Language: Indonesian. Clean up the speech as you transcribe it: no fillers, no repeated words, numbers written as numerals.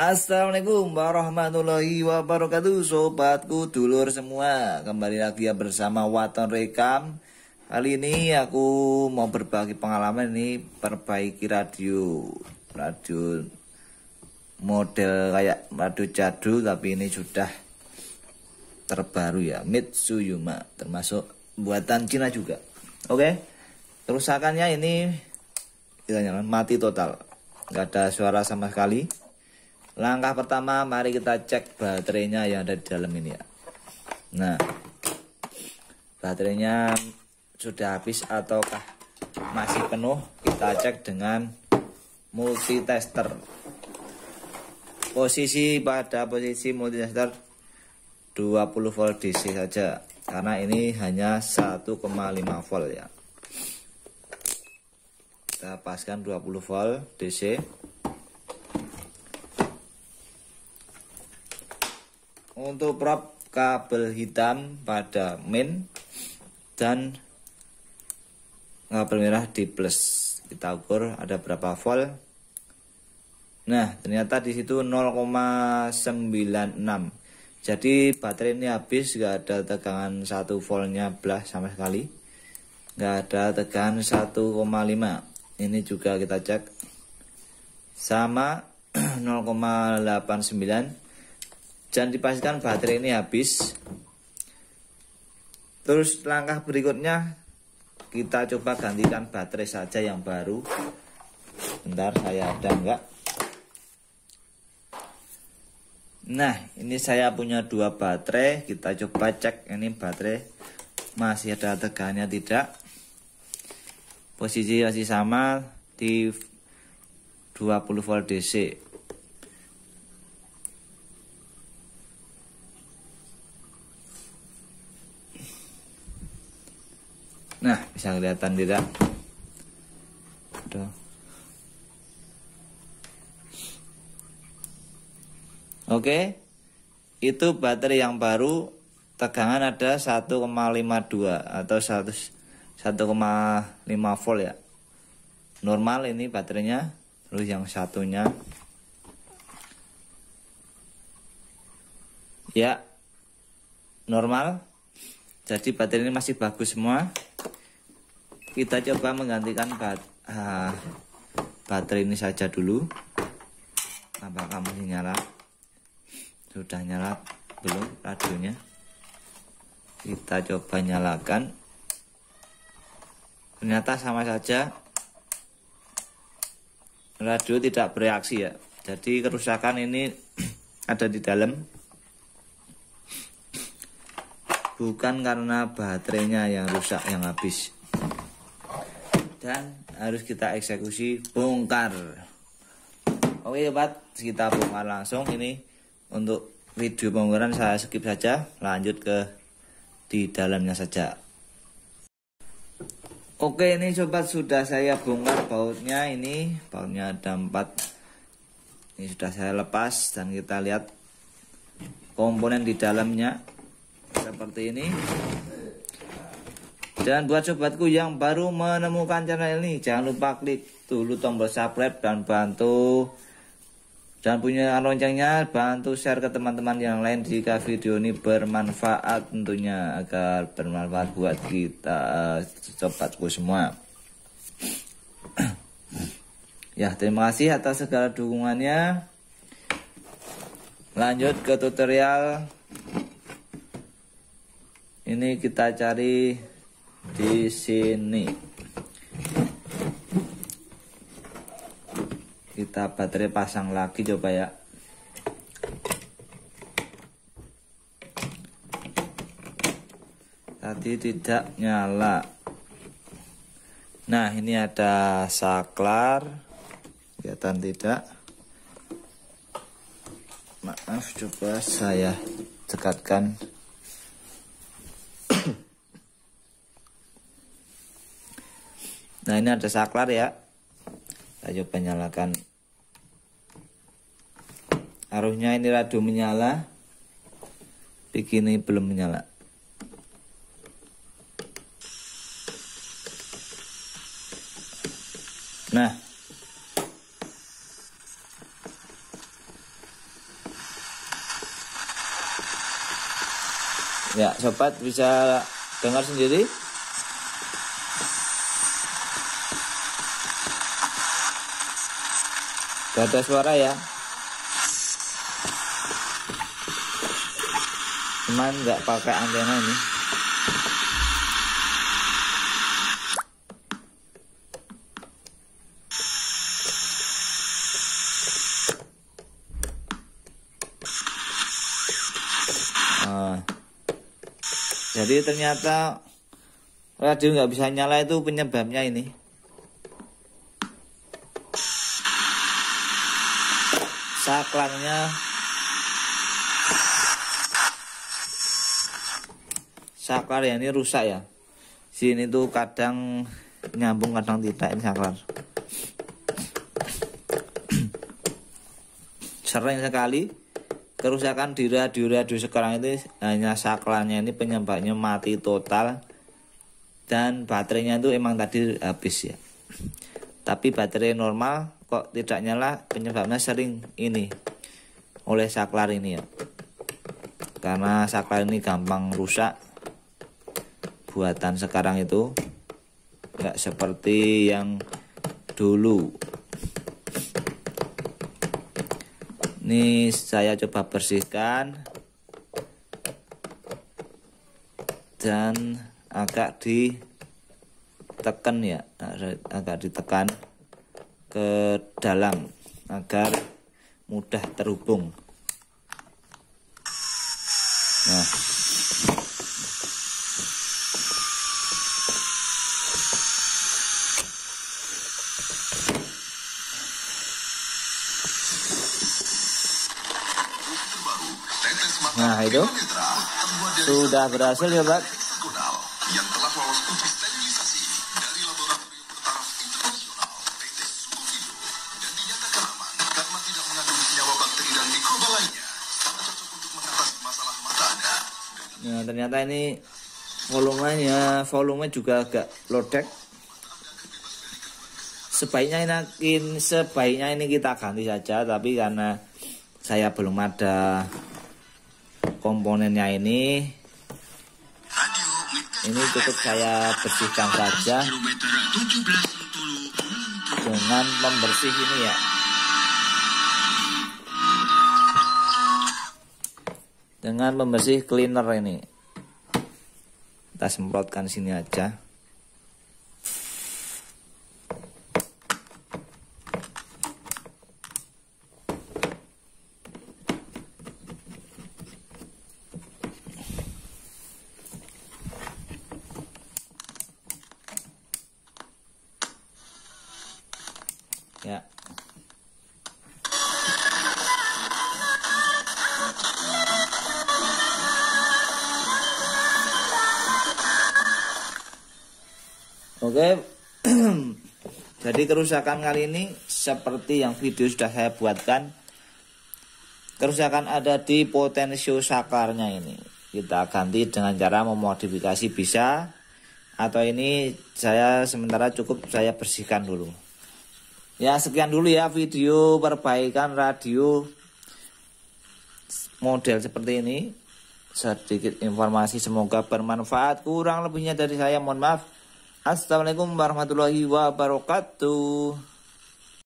Assalamualaikum warahmatullahi wabarakatuh, sobatku dulur semua. Kembali lagi ya bersama Waton Rekam. Kali ini aku mau berbagi pengalaman ini perbaiki radio model kayak radio jadul, tapi ini sudah terbaru ya, Mitsuyuma, termasuk buatan Cina juga. Oke, kerusakannya ini mati total, nggak ada suara sama sekali. Langkah pertama, mari kita cek baterainya yang ada di dalam ini ya. Nah, baterainya sudah habis ataukah masih penuh? Kita cek dengan multitester. Pada posisi multitester 20 volt DC saja, karena ini hanya 1,5 volt ya. Kita paskan 20 volt DC. Untuk prop kabel hitam pada min dan kabel merah di plus. Kita ukur ada berapa volt. Nah, ternyata di situ 0,96. Jadi baterai ini habis, nggak ada tegangan 1 voltnya belah sama sekali. Nggak ada tegangan 1,5. Ini juga kita cek sama 0,89. Dan dipastikan baterai ini habis. Terus langkah berikutnya, kita coba gantikan baterai saja yang baru. Bentar, saya ada enggak? Nah, ini saya punya 2 baterai. Kita coba cek ini baterai masih ada tegangannya tidak. Posisi masih sama di 20 volt DC. Nah, bisa kelihatan tidak? Tuh. Oke, itu baterai yang baru, tegangan ada 1,52 atau 1,5 volt ya. Normal ini baterainya. Terus yang satunya ya normal. Jadi baterai ini masih bagus semua. Kita coba menggantikan baterai ini saja dulu. Apakah masih nyala? Sudah nyala belum radionya? Kita coba nyalakan. Ternyata sama saja, radio tidak bereaksi ya. Jadi kerusakan ini ada di dalam, bukan karena baterainya yang rusak, yang habis. Dan harus kita eksekusi bongkar. Oke sobat, kita bongkar langsung. Ini untuk video bongkaran saya skip saja, lanjut ke di dalamnya saja. Oke, ini sobat sudah saya bongkar bautnya. Ini bautnya ada 4. Ini sudah saya lepas dan kita lihat komponen di dalamnya seperti ini. Dan buat sobatku yang baru menemukan channel ini, jangan lupa klik dulu tombol subscribe dan punya loncengnya, bantu share ke teman-teman yang lain jika video ini bermanfaat, tentunya agar bermanfaat buat kita sobatku semua. Ya, terima kasih atas segala dukungannya. Lanjut ke tutorial. Ini kita cari di sini. Kita baterai pasang lagi coba ya. Tadi tidak nyala. Nah, ini ada saklar. Kelihatan tidak? Maaf, coba saya dekatkan. Nah, ini ada saklar ya. Saya coba nyalakan. Harusnya ini radio menyala. Begini belum menyala. Nah, Ya, sobat bisa dengar sendiri. Gak ada suara ya. Cuman nggak pakai antena ini. Jadi ternyata radio nggak bisa nyala, itu penyebabnya ini. Saklar ya ini rusak ya. Sini tuh kadang nyambung kadang tidak, ini saklar. Sering sekali kerusakan di radio sekarang itu hanya saklarnya, ini penyebabnya mati total, dan baterainya itu emang tadi habis ya. Tapi baterai normal kok tidak nyala, penyebabnya sering ini oleh saklar ini ya. Karena saklar ini gampang rusak. Buatan sekarang itu nggak seperti yang dulu. Ini saya coba bersihkan dan agak ditekan ya, agak ditekan ke dalam agar mudah terhubung. Nah, itu sudah berhasil ya, Pak. Yang telah lolos uji sterilisasi dari laboratorium bertaraf internasional PT Sukovido dan dinyatakan aman karena tidak mengandung senyawa bakteri dan mikroba lainnya, sangat cocok untuk mengatasi masalah mata Anda. Nah, ternyata ini volume juga agak lodek. Sebaiknya ini kita ganti saja, tapi karena saya belum ada komponennya ini cukup saya bersihkan saja dengan pembersih ini ya. Dengan pembersih cleaner ini. Kita semprotkan sini aja. Ya. Oke. Jadi kerusakan kali ini seperti yang video sudah saya buatkan. Kerusakan ada di potensio saklarnya ini. Kita ganti dengan cara memodifikasi bisa, atau ini saya sementara cukup saya bersihkan dulu. Ya, sekian dulu ya video perbaikan radio model seperti ini. Sedikit informasi, semoga bermanfaat. Kurang lebihnya dari saya mohon maaf. Assalamualaikum warahmatullahi wabarakatuh.